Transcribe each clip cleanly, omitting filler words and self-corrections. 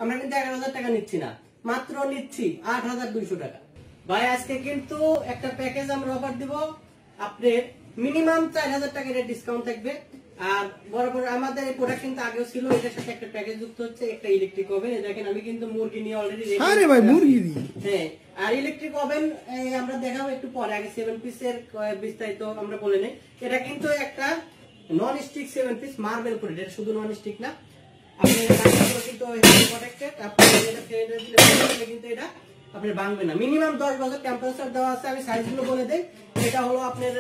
আমরা কিন্তু 11,000 টাকা নিচ্ছি না, মাত্র নিচ্ছি 8,200 টাকা। ভাই আজকে কিন্তু একটা প্যাকেজ আমরা অফার দিব, আপনার মিনিমাম 4,000 টাকার ডিসকাউন্ট থাকবে। আর বরাবর আমাদের এই প্রোডাক্ট কিন্তু আগেও ছিল, এটার সাথে একটা প্যাকেজ যুক্ত হচ্ছে, একটা ইলেকট্রিক ওভেন। দেখেন আমি কিন্তু মুরগি নিয়ে অলরেডি রেডি। আরে ভাই মুরগি দি হ্যাঁ, আর ইলেকট্রিক ওভেন আমরা দেখাবো একটু পরে, আগে 7 পিসের বিস্তারিত আমরা বলে নেই। এটা কিন্তু একটা নন স্টিক 7 পিস মার্বেল করে, এটা শুধু নন স্টিক না, আপনি কিন্তু প্রোটেক্টেড, আপনি এটা ফেলে দিলে কিন্তু এটা আপনার ভাঙবে না। মিনিমাম 10 বছর টেম্পারেচার দেওয়া আছে। আমি সাইজগুলো বলে দেই। এটা হলো আপনার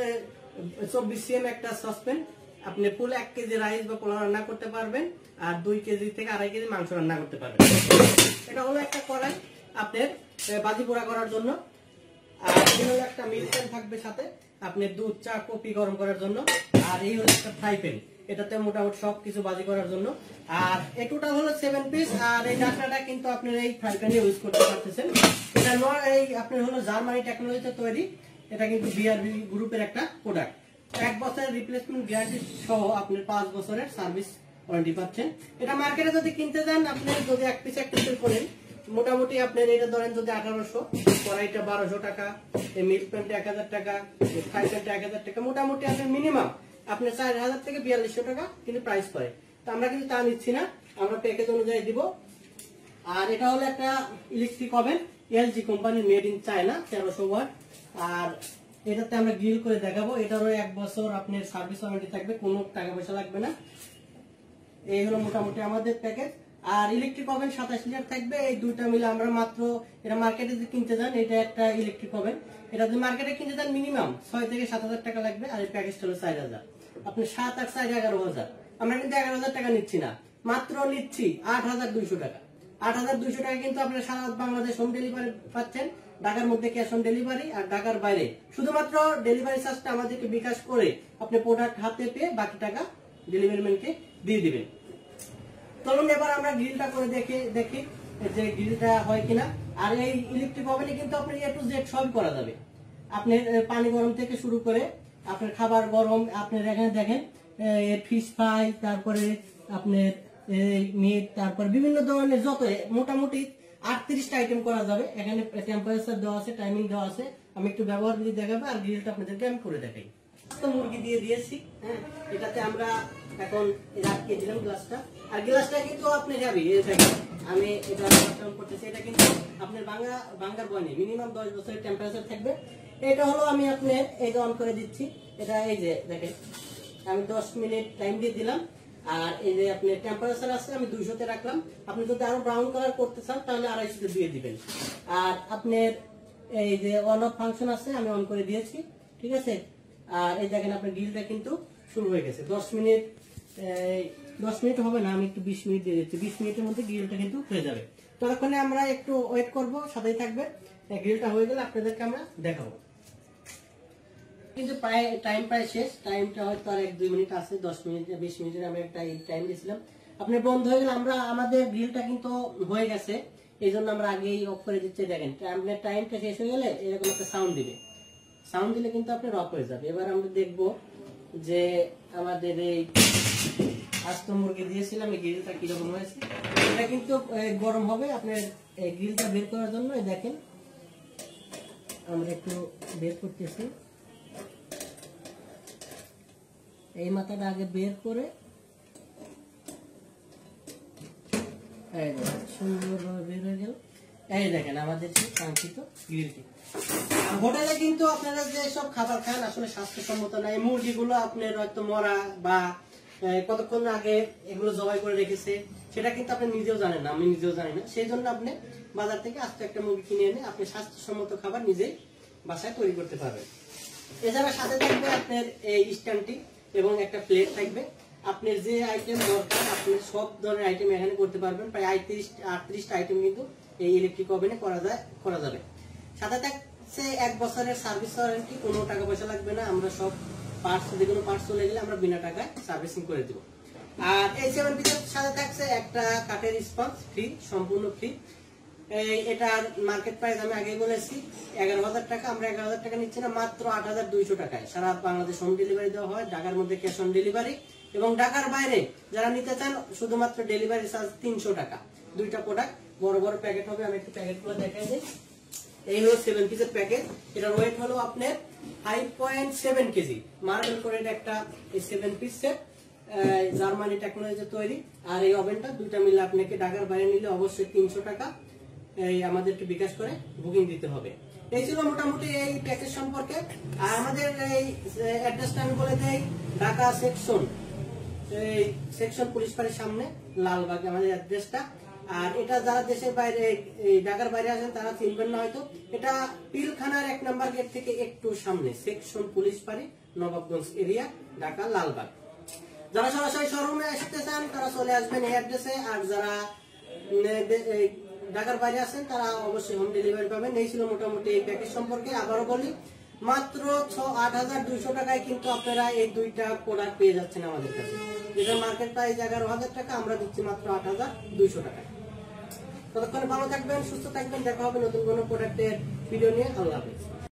24 cm একটা সসপ্যান, আপনি ফুল 1 কেজি রাইস বা পোলাও রান্না করতে পারবেন, আর 2 কেজি থেকে 2.5 কেজি মাংস রান্না করতে পারবেন। এটা হলো একটা কড়াই আপনার বাজি পোড়া করার জন্য, আর এই হলো একটা মিল্ক প্যান থাকবে সাথে, আপনি দুধ চা কফি গরম করার জন্য। আর এই হলো একটা ফ্রাই প্যান, এটাতে মোটামুটি সবকিছু বাজি করার জন্য। আর এই টোটাল হলো 7 পিস। আর এই ঢাকনাটা কিন্তু আপনার এই ফ্রাই প্যানে ইউজ করতে পারতেছেন। এটা এই আপনার হলো জার্মানি টেকনোলজিতে তৈরি, এটা কিন্তু বিআরবি গ্রুপের একটা প্রোডাক্ট। 1 বছরের রিপ্লেসমেন্ট গ্যারান্টি সহ আপনি 5 বছরের সার্ভিস ওয়ারেন্টি পাচ্ছেন। এটা মার্কেটে যদি কিনতে যান, আপনি যদি এক পিস করেন, মোটামুটি আপনার এটা ধরেন যদি 1800, কড়াইটা 1200 টাকা, এই মিল্ক প্যান্ট 1000 টাকা, ফ্রাই প্যান্ট 1000 টাকা, মোটামুটি আপনার মিনিমাম আপনার 4000 থেকে 4200 টাকা কিন্তু প্রাইস পড়ে। তো আমরা কিন্তু তা নিচ্ছি না, আমরা প্যাকেজ অনুযায়ী দিব। আর এটা হলো একটা electric oven, LG company, made in China, 1300 watt. আর এটাতে আমরা গ্রিল করে দেখাবো। এটারও 1 বছর আপনার সার্ভিস ওয়ারেন্টি থাকবে, কোনো টাকা পয়সা লাগবে না। এই হলো মোটামুটি আমাদের প্যাকেজ। আর ইলেকট্রিক ওভেন 27 লিটার থাকবে। এই দুইটা মিলে আমরা মাত্র, এটা মার্কেটে যদি কিনতে যান, এটা একটা ইলেকট্রিক ওভেন, এটা যদি মার্কেটে কিনতে যান মিনিমাম 6 থেকে 7,000 টাকা লাগবে। আর এই প্যাকেজটা হলো 4,000, আপনি 7 আর 4 11,000। আমরা কিন্তু 11,000 টাকা নিচ্ছি না, মাত্র নিচ্ছি 8,200 টাকা। 8,200 টাকা কিন্তু আপনারা সারা বাংলাদেশ হোম ডেলিভারি পাচ্ছেন। ঢাকার মধ্যে ক্যাশ অন ডেলিভারি, আর ঢাকার বাইরে শুধুমাত্র ডেলিভারি চার্জটা আমাদেরকে বিকাশ করে আপনি প্রোডাক্ট হাতে পেয়ে বাকি টাকা ডেলিভারি ম্যানকে দিয়ে দিবেন। চলুন এবার আমরা গ্রিলটা করে দেখি যে গ্রিলটা হয় কিনা। আর এই ইলেকট্রিক ওভেনে কিন্তু আপনি A to Z সবই করা যাবে। আপনি পানি গরম থেকে শুরু করে আপনার খাবার গরম, আপনার এখানে দেখেন ফিশ ফ্রাই, তারপরে আপনার মিট, তারপর বিভিন্ন ধরনের যত মোটামুটি 38টা আইটেম করা যাবে। এখানে টেম্পারেচার দেওয়া আছে, টাইমিং দেওয়া আছে। আমি একটু ব্যবহার দিয়ে দেখাবো, আর গ্রিলটা আপনাদেরকে আমি করে দেখাই। তো মুরগি দিয়ে দিয়েছি, হ্যাঁ, এটাতে আমরা এখন রাখিয়ে দিলাম গ্লাসটা। আর গ্লাসটা কিন্তু আপনি যাবি, আমি এটা করতেছি, এটা কিন্তু আপনার বাঙ্গার বয় নেই, মিনিমাম 10 বছরের টেম্পারেচার থাকবে। এটা হলো আমি আপনার এই যে অন করে দিচ্ছি, এটা এই যে দেখেন আমি 10 মিনিট টাইম দিয়ে দিলাম। আর এই যে আপনার টেম্পারেচার আছে আমি 200-তে রাখলাম। আপনি যদি আরো ব্রাউন কালার করতে চান তাহলে 250-তে দিয়ে দিবেন। আর আপনার এই যে অন অফ ফাংশন আছে, আমি অন করে দিয়েছি, ঠিক আছে। আর এই দেখেন আপনার গ্রিলটা কিন্তু শুরু হয়ে গেছে। 10 মিনিট হবে না, আমি একটু 20 মিনিট দিয়ে দিচ্ছি। 20 মিনিটের মধ্যে গ্রিলটা কিন্তু হয়ে যাবে। ততক্ষণে আমরা একটু ওয়েট করবো, সাথেই থাকবে। গ্রিলটা হয়ে গেলে আপনাদেরকে আমরা দেখাবো। কিন্তু টাইম প্রায় শেষ, টাইমটা হয়তো আর 1-2 মিনিট আছে, 10 মিনিট 20 মিনিটের আমি একটা টাইম দিয়েছিলাম। আপনার বন্ধ হয়ে গেলে আমাদের গ্রিলটা কিন্তু হয়ে গেছে, এই জন্য আমরা আগেই অফ করে দিচ্ছি। দেখেন আপনার টাইমটা শেষ হয়ে গেলে এরকম একটা সাউন্ড দিবে, সাউন্ড দিলে কিন্তু আপনার অফ হয়ে যাবে। এবার আমরা দেখবো যে আমাদের এই আস্ত মুরগি দিয়েছিলাম, এই গ্রিলটা কিরকম হয়েছে। এটা কিন্তু গরম হবে। আপনার এই গ্রিলটা বের করার জন্য দেখেন আমরা একটু বের করতেছি। এই মাথাটা আগে বের করে সুন্দরভাবে বের হয়ে গেল। এই দেখেন আমাদের কাঙ্ক্ষিত গ্রিলটি। হোটেলে কিন্তু আপনারা যে সব খাবার খান আসলে স্বাস্থ্যসম্মত না। এই মুরগিগুলো আপনার হয়তো মরা বা কতক্ষণ আগে এগুলো জবাই করে রেখেছে, সেটা কিন্তু আপনি নিজেও জানেন না, আমি নিজেও জানি না। সেই জন্য আপনি বাজার থেকে আস্তে একটা মুরগি কিনে এনে আপনি স্বাস্থ্যসম্মত খাবার নিজেই বাসায় তৈরি করতে পারবেন। এছাড়া সাথে থাকবে আপনার এই স্ট্যান্ডটি এবং একটা প্লেট থাকবে। আপনার যে আইটেম দরকার আপনি সব ধরনের আইটেম এখানে করতে পারবেন। প্রায় 38টা আইটেম কিন্তু এই ইলেকট্রিক ওভেনে করা যাবে। সাথে থাকছে 1 বছরের সার্ভিস ওয়ারেন্টি, কোনো টাকা পয়সা লাগবে না। আমরা সব পার্টস, যে কোনো পার্টস চলে গেলে আমরা বিনা টাকায় সার্ভিসিং করে দেবো। আর এই 7 পিসের সাথে থাকছে একটা কাঠের স্পঞ্জ ফ্রি, সম্পূর্ণ ফ্রি। এটার মার্কেট প্রাইস আমি আগে বলেছি 11,000 টাকা। আমরা 11,000 টাকা নিচ্ছি না, মাত্র 8,200 টাকায় সারা বাংলাদেশ হোম ডেলিভারি দেওয়া হয়। ঢাকার মধ্যে ক্যাশ অন ডেলিভারি, এবং ঢাকার বাইরে যারা নিতে চান শুধুমাত্র ডেলিভারি চার্জ 300 টাকা। দুইটা প্রোডাক্ট বড় বড় প্যাকেট হবে। আমি একটু প্যাকেটগুলো দেখাই দিই। এই হলো 7 পিসের প্যাকেট। এটার ওয়েট হলো আপনার 5.7 কেজি। মার্বেল কোটেড একটা এই 7 পিস সেট, জার্মানি টেকনোলজি তৈরি। আর এই ওভেনটা দুইটা মিলে আপনাকে ঢাকার বাইরে নিলে অবশ্যই 300 টাকা এই আমাদেরকে বিকাশ করে বুকিং দিতে হবে। এই ছিল মোটামুটি এই প্যাকেজ সম্পর্কে। আর আমাদের এই অ্যাড্রেসটা আমি বলে দেই, ঢাকা সেকশন পুলিশ ফাঁড়ির সামনে লালবাগ আমাদের অ্যাড্রেসটা। আর এটা যারা দেশের বাইরে ঢাকার বাইরে আছেন তারা চিনবেন না হয়তো, এটা পিলখানার 1 নম্বর গেট থেকে একটু সামনে, সেকশন পুলিশ ফাঁড়ি, নবাবগঞ্জ এরিয়া, ঢাকা লালবাগ। যারা সরাসরি শোরুমে আসতে চান তারা চলে আসবেন এই অ্যাড্রেসে। আর যারা ঢাকার বাইরে আছেন তারা অবশ্যই হোম ডেলিভারি পাবেন। এই ছিল মোটামুটি এই প্যাকেজ সম্পর্কে। আবারও বলি, মাত্র 8,200 টাকায় কিন্তু আপনারা এই দুইটা প্রোডাক্ট পেয়ে যাচ্ছেন আমাদের কাছে, যেটা মার্কেট প্রাইস 11,000 টাকা, আমরা দিচ্ছি মাত্র 8,200 টাকায়। ততক্ষণে ভালো থাকবেন, সুস্থ থাকবেন, দেখা হবে নতুন কোনো প্রোডাক্টের ভিডিও নিয়ে। আল্লাহ হাফেজ।